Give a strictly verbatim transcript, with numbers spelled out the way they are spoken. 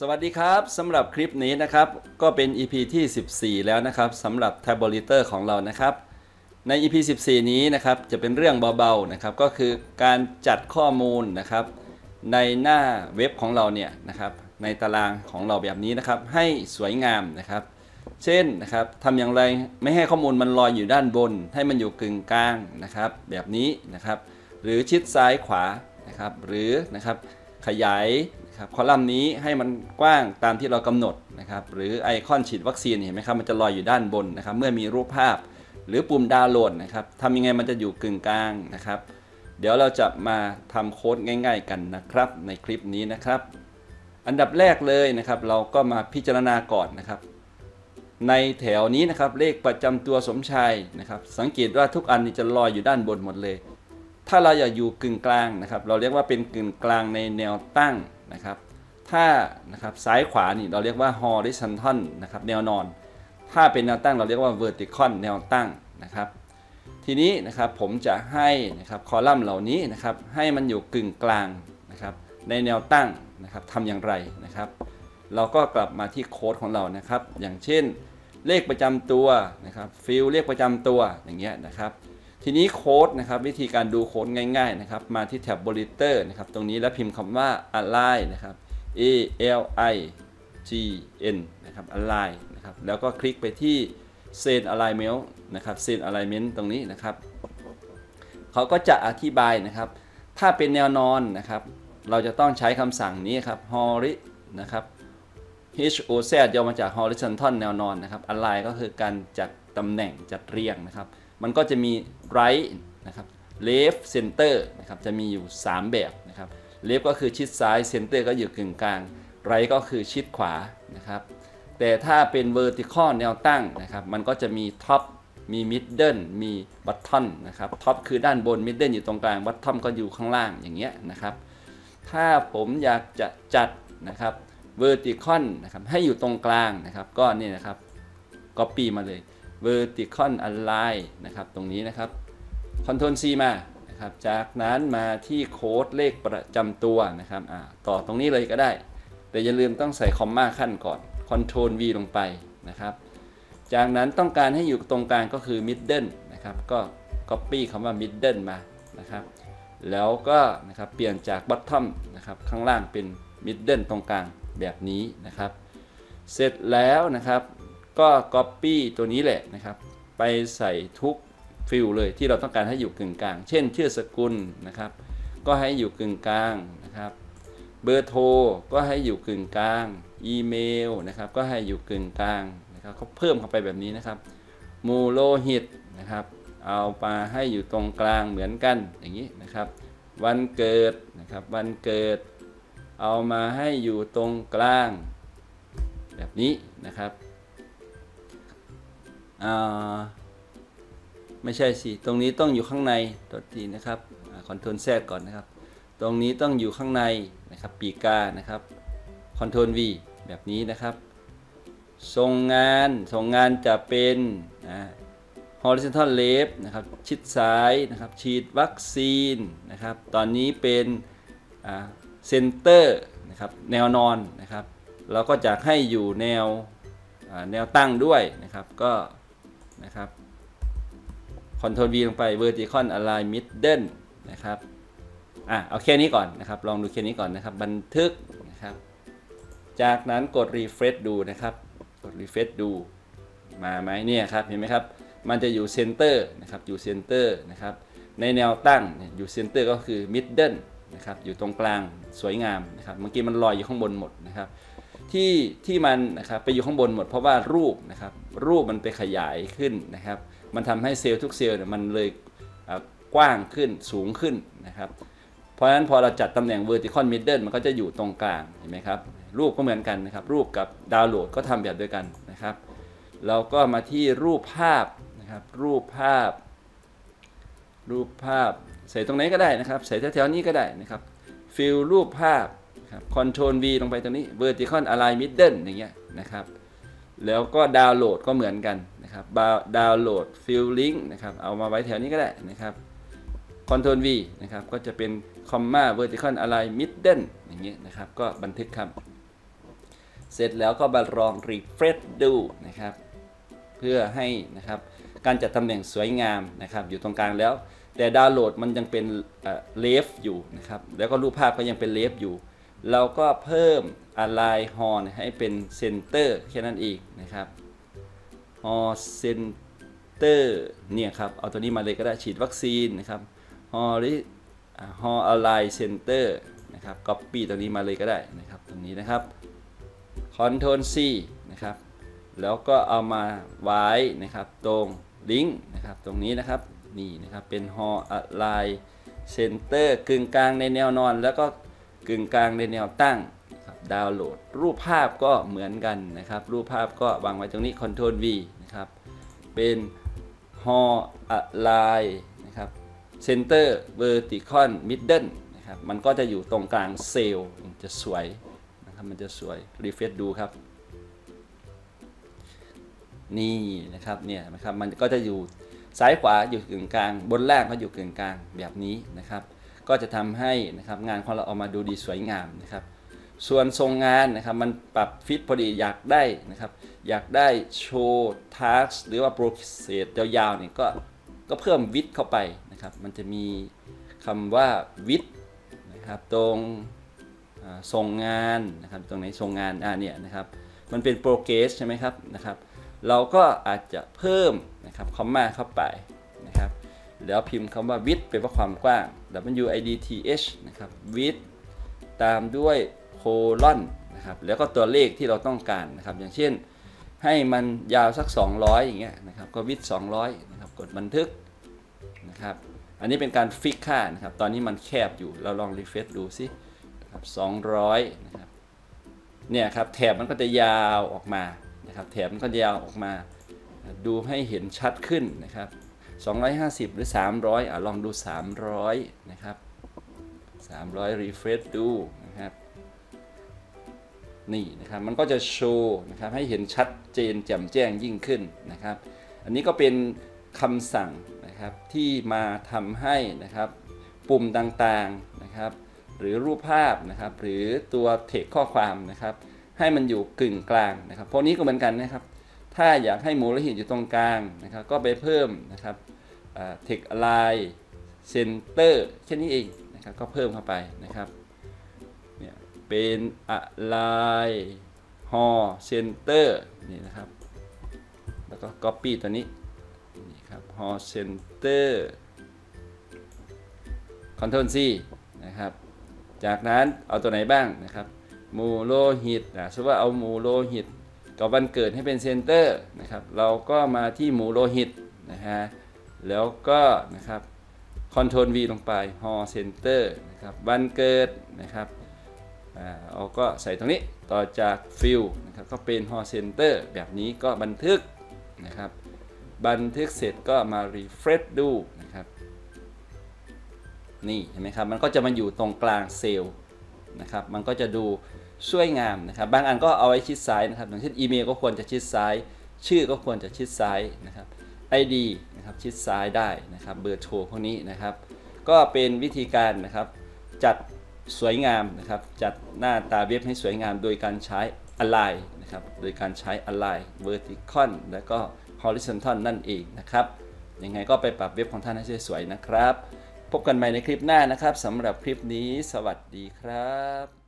สวัสดีครับสำหรับคลิปนี้นะครับก็เป็น อี พี ที่สิบสี่แล้วนะครับสำหรับ Tabulator ของเรานะครับใน อี พี สิบสี่นี้นะครับจะเป็นเรื่องเบาๆนะครับก็คือการจัดข้อมูลนะครับในหน้าเว็บของเราเนี่ยนะครับในตารางของเราแบบนี้นะครับให้สวยงามนะครับเช่นนะครับทำอย่างไรไม่ให้ข้อมูลมันลอยอยู่ด้านบนให้มันอยู่กึ่งกลางนะครับแบบนี้นะครับหรือชิดซ้ายขวานะครับหรือนะครับขยายคอลัมน์นี้ให้มันกว้างตามที่เรากำหนดนะครับหรือไอคอนฉีดวัคซีนเห็นไหมครับมันจะลอยอยู่ด้านบนนะครับเมื่อมีรูปภาพหรือปุ่มดาวน์โหลดนะครับทำยังไงมันจะอยู่กึ่งกลางนะครับเดี๋ยวเราจะมาทำโค้ดง่ายๆกันนะครับในคลิปนี้นะครับอันดับแรกเลยนะครับเราก็มาพิจารณาก่อนนะครับในแถวนี้นะครับเลขประจำตัวสมชายนะครับสังเกตว่าทุกอันนี้จะลอยอยู่ด้านบนหมดเลยถ้าเราอยากอยู่กึ่งกลางนะครับเราเรียกว่าเป็นกึ่งกลางในแนวตั้งนะครับถ้านะครับซ้ายขวานี่เราเรียกว่า horizontal นะครับแนวนอนถ้าเป็นแนวตั้งเราเรียกว่า vertical แนวตั้งนะครับทีนี้นะครับผมจะให้นะครับคอลัมน์เหล่านี้นะครับให้มันอยู่กึ่งกลางนะครับในแนวตั้งนะครับทำอย่างไรนะครับเราก็กลับมาที่โค้ดของเรานะครับอย่างเช่นเลขประจำตัวนะครับฟิลเลขประจำตัวอย่างเงี้ยนะครับทีนี้โค้ดนะครับวิธีการดูโค้ดง่ายๆนะครับมาที่แท็บ Tabulator นะครับตรงนี้แล้วพิมพ์คำว่า align นะครับ A L I G N นะครับ align นะครับแล้วก็คลิกไปที่ Send Alignment นะครับ Send Alignment ตรงนี้นะครับเขาก็จะอธิบายนะครับถ้าเป็นแนวนอนนะครับเราจะต้องใช้คำสั่งนี้ครับ hori นะครับ H O Z ย่อมาจาก horizontal แนวนอนนะครับ align ก็คือการจัดตำแหน่งจัดเรียงนะครับมันก็จะมี right นะครับ left center นะครับจะมีอยู่สามแบบนะครับ left ก็คือชิดซ้าย center ก็อยู่กึ่งกลาง right ก็คือชิดขวานะครับแต่ถ้าเป็น vertical แนวตั้งนะครับมันก็จะมี top มี middle มี bottom นะครับ top คือด้านบน middle อยู่ตรงกลาง bottom ก็อยู่ข้างล่างอย่างเงี้ยนะครับถ้าผมอยากจะจัดนะครับ vertical นะครับให้อยู่ตรงกลางนะครับก็นี่นะครับ copy มาเลยvertical align นะครับตรงนี้นะครับ Ctrl C มานะครับจากนั้นมาที่โค้ดเลขประจำตัวนะครับอ่าต่อตรงนี้เลยก็ได้แต่อย่าลืมต้องใส่คอมมาขั้นก่อน Ctrl V ลงไปนะครับจากนั้นต้องการให้อยู่ตรงกลางก็คือ middle นะครับก็ copy คำว่า middle มานะครับแล้วก็นะครับเปลี่ยนจาก bottom นะครับข้างล่างเป็น middle ตรงกลางแบบนี้นะครับเสร็จแล้วนะครับก็ copy ตัวนี้แหละนะครับไปใส่ทุกฟิลเลยที่เราต้องการให้อยู่กึ่งกลางเช่นชื่อสกุลนะครับก็ให้อยู่กึ่งกลางนะครับเบอร์โทรก็ให้อยู่กึ่งกลางอีเมลนะครับก็ให้อยู่กึ่งกลางนะครับเขาเพิ่มเข้าไปแบบนี้นะครับมูโลหิตนะครับเอามาให้อยู่ตรงกลางเหมือนกันอย่างนี้นะครับวันเกิดนะครับวันเกิดเอามาให้อยู่ตรงกลางแบบนี้นะครับไม่ใช่สิตรงนี้ต้องอยู่ข้างในตัวทีนะครับคอนโทรล Z ก่อนนะครับตรงนี้ต้องอยู่ข้างในนะครับปีกานะครับคอนโทรล V แบบนี้นะครับส่งงานส่งงานจะเป็นนะ horizontal left นะครับชิดซ้ายนะครับฉีดวัคซีนนะครับตอนนี้เป็นเซนเตอร์นะครับแนวนอนนะครับเราก็จะให้อยู่แนวแนวตั้งด้วยนะครับก็นะครับ Ctrl V ลงไป vertical align middle นะครับอ่ะเอาแค่นี้ก่อนนะครับลองดูแค่นี้ก่อนนะครับบันทึกนะครับจากนั้นกด refresh ดูนะครับกด refresh ดูมาไหมเนี่ยครับเห็นไหมครับมันจะอยู่ center นะครับอยู่ center นะครับในแนวตั้งอยู่ center ก็คือ middle นะครับอยู่ตรงกลางสวยงามนะครับเมื่อกี้มันลอยอยู่ข้างบนหมดนะครับที่ที่มันนะครับไปอยู่ข้างบนหมดเพราะว่ารูปนะครับรูปมันไปขยายขึ้นนะครับมันทำให้เซลล์ทุกเซลล์เนี่ยมันเลยกว้างขึ้นสูงขึ้นนะครับเพราะฉะนั้นพอเราจัดตำแหน่ง vertical middle มันก็จะอยู่ตรงกลางเห็นไหมครับรูปก็เหมือนกันนะครับรูปกับดาวน์โหลดก็ทำแบบเดียวกันนะครับเราก็มาที่รูปภาพนะครับรูปภาพรูปภาพใส่ตรงไหนก็ได้นะครับใส่แถวๆนี้ก็ได้นะครับฟิลรูปภาพคอนโทรล V ลงไปตรงนี้ vertical align middle อย่างเงี้ยนะครับแล้วก็ดาวน์โหลดก็เหมือนกันนะครับดาวน์โหลดฟิลลิงก์นะครับเอามาไว้แถวนี้ก็ได้นะครับคอนโทรล V นะครับก็จะเป็นคอมมา vertical align middle อย่างเงี้ยนะครับก็บันทึกครับเสร็จแล้วก็มาลอง refresh ดูนะครับเพื่อให้นะครับการจัดตำแหน่งสวยงามนะครับอยู่ตรงกลางแล้วแต่ดาวน์โหลดมันยังเป็นเลฟอยู่นะครับแล้วก็รูปภาพก็ยังเป็นเลฟอยู่เราก็เพิ่ม align horn ให้เป็นเซนเตอร์แค่นั้นเองนะครับ horn center เนี่ยครับเอาตัวนี้มาเลยก็ได้ฉีดวัคซีนนะครับ horn horn align center นะครับ copy ตัวนี้มาเลยก็ได้นะครับตรงนี้นะครับ control C นะครับแล้วก็เอามาไว้นะครับตรงลิงก์นะครับตรงนี้นะครับนี่นะครับเป็น horn align center กึ่งกลางในแนวนอนแล้วก็กึ่งกลางในแนวตั้งนะครับดาวน์โหลดรูปภาพก็เหมือนกันนะครับรูปภาพก็วางไว้ตรงนี้ control V นะครับเป็น horn align นะครับ center vertical middle นะครับมันก็จะอยู่ตรงกลางเซลล์มันจะสวยนะครับมันจะสวย refresh ดูครับนี่นะครับเนี่ยนะครับมันก็จะอยู่ซ้ายขวาอยู่กึ่งกลางบนล่างก็อยู่กึ่งกลางแบบนี้นะครับก็จะทำให้นะครับงานของเราออกมาดูดีสวยงามนะครับส่วนทรงงานนะครับมันปรับฟิตพอดีอยากได้นะครับอยากได้โชว์ทัสหรือว่าโปรเซสยาวๆเนี่ยก็ก็เพิ่มวิดเข้าไปนะครับมันจะมีคำว่าวิดนะครับตรงทรงงานนะครับตรงไหนทรงงานอ่าเนี่ยนะครับมันเป็นโปรเกรสใช่ไหมครับนะครับเราก็อาจจะเพิ่มนะครับคอมมาเข้าไปนะครับแล้วพิมพ์คำว่า width เป็นว่าความกว้าง w i d t h นะครับ width ตามด้วยโคลอนนะครับแล้วก็ตัวเลขที่เราต้องการนะครับอย่างเช่นให้มันยาวสักสองร้อยอย่างเงี้ยนะครับก็ width สองร้อยนะครับกดบันทึกนะครับอันนี้เป็นการฟิกค่านะครับตอนนี้มันแคบอยู่เราลองรีเฟรชดูสินะครับสองร้อยนะครับเนี่ยครับแถบมันก็จะยาวออกมานะครับแถบมันก็ยาวออกมาดูให้เห็นชัดขึ้นนะครับสองร้อยห้าสิบหรือสามร้อยอ่ะลองดูสามร้อยนะครับสามร้อย refresh ดูนะครับนี่นะครับมันก็จะโชว์นะครับให้เห็นชัดเจนแจ่มแจ้งยิ่งขึ้นนะครับอันนี้ก็เป็นคำสั่งนะครับที่มาทำให้นะครับปุ่มต่างๆนะครับหรือรูปภาพนะครับหรือตัวเทคข้อความนะครับให้มันอยู่กึ่งกลางนะครับพวกนี้ก็เหมือนกันนะครับถ้าอยากให้มูลหินอยู่ตรงกลางนะครับก็ไปเพิ่มนะครับเทคไลน์เซนเตอร์แค่นี้เองนะครับก็เพิ่มเข้าไปนะครับเนี่ยเป็นอะไรฮอเซนเตอร์นี่นะครับแล้วก็ copy ตัวนี้นี่ครับฮอเซนเตอร์ control C นะครับจากนั้นเอาตัวไหนบ้างนะครับมูโลหิตนะสมมติว่าเอามูโลหิตกับวันเกิดให้เป็นเซนเตอร์นะครับเราก็มาที่มูโลหิตนะฮะแล้วก็นะครับคอนโทรล V ลงไปฮอเซนเตอร์นะครับวันเกิดนะครับอ่าเอาก็ใส่ตรงนี้ต่อจากฟิลนะครับก็เป็นฮอเซนเตอร์แบบนี้ก็บันทึกนะครับบันทึกเสร็จก็มา refresh ดูนะครับนี่เห็นไหมครับมันก็จะมาอยู่ตรงกลางเซลล์นะครับมันก็จะดูสวยงามนะครับบางอันก็เอาไว้ชิดซ้ายนะครับอย่างเช่นอีเมลก็ควรจะชิดซ้ายชื่อก็ควรจะชิดซ้ายนะครับ ไอ ดี นะครับชิดซ้ายได้นะครับเบอร์โทรพวกนี้นะครับก็เป็นวิธีการนะครับจัดสวยงามนะครับจัดหน้าตาเว็บให้สวยงามโดยการใช้ align นะครับโดยการใช้ align vertical และก็ horizontal นั่นเองนะครับยังไงก็ไปปรับเว็บของท่านให้สวยๆนะครับพบกันใหม่ในคลิปหน้านะครับสำหรับคลิปนี้สวัสดีครับ